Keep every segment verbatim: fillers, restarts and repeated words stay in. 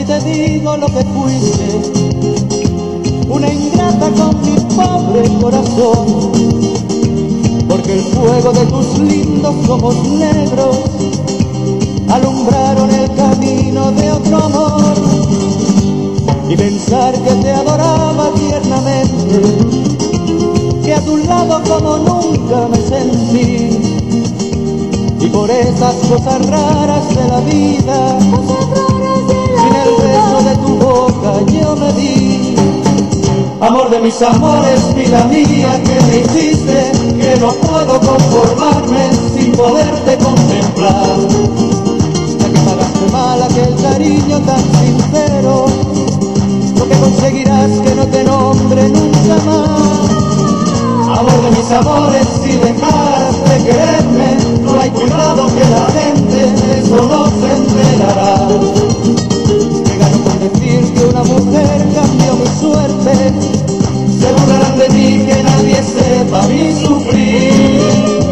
te digo lo que fuiste, una ingrata con mi pobre corazón, porque el fuego de tus lindos ojos negros alumbraron el camino de otro amor. Y pensar que te adoraba tiernamente, que a tu lado como nunca me sentí, y por esas cosas raras de la vida, sin el beso de tu boca yo me di. Amor de mis amores, vida mía, que me hiciste, que no puedo conformarme sin poderte contemplar. Ya que pagaste mal aquel cariño tan sincero, lo que conseguirás que no te nombre nunca más. Amor de mis amores, si dejaras de quererme, no hay cuidado que la gente de eso no se enterará. Que gano con decir que una mujer cambió mi suerte, se burlarán de mí, que nadie sepa mi sufrir.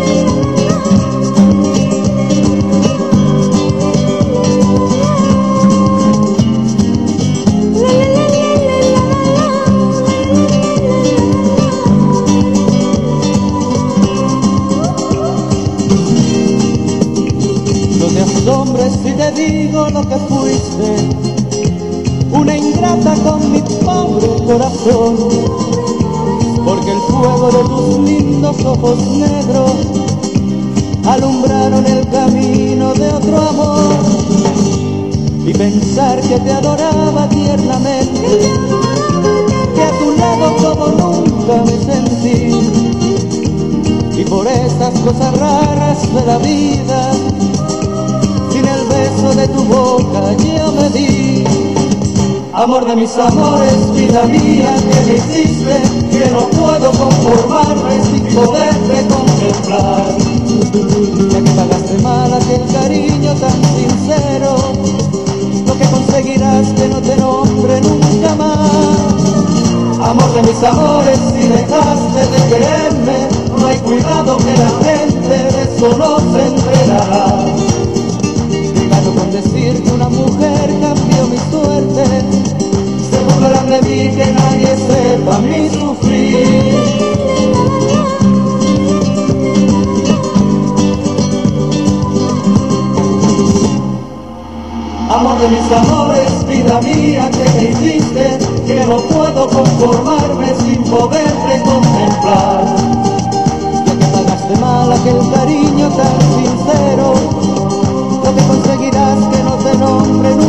Hombres, si te digo lo que fuiste, una ingrata con mi pobre corazón, porque el fuego de tus lindos ojos negros alumbraron el camino de otro amor. Y pensar que te adoraba tiernamente, que a tu lado como nunca me sentí, y por esas cosas raras de la vida, sin el beso de tu boca yo me di. Amor de mis amores, vida mía, que me hiciste, que no puedo conformarme sin poderte contemplar. Ya que pagaste mal aquel cariño tan sincero, lo que conseguirás que no te nombre nunca más. Amor de mis amores, si dejaste de quererme, no hay cuidado que la gente de eso no se enterará. Con decir que una mujer cambió mi suerte, se burlarán de mí, que nadie sepa mi sufrir. Amor de mis amores, vida mía, que me hiciste, que no puedo conformarme sin poderte contemplar. Ya que pagaste mal aquel cariño tan sincero, lo que conseguirás que no te nombre nunca.